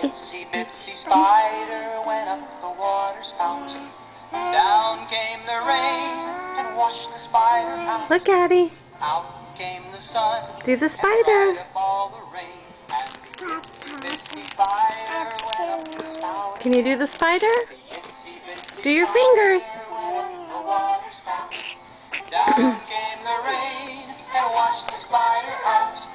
Itsy bitsy spider went up the water spout. Down came the rain and washed the spider out. Look, Addy. Out came the sun. Do the spider. And dried up all the rain. And the itsy bitsy spider went up the spout. Can you do the spider? The itsy bitsy Do your spider fingers. went up the water spout. Down came the rain and washed the spider out.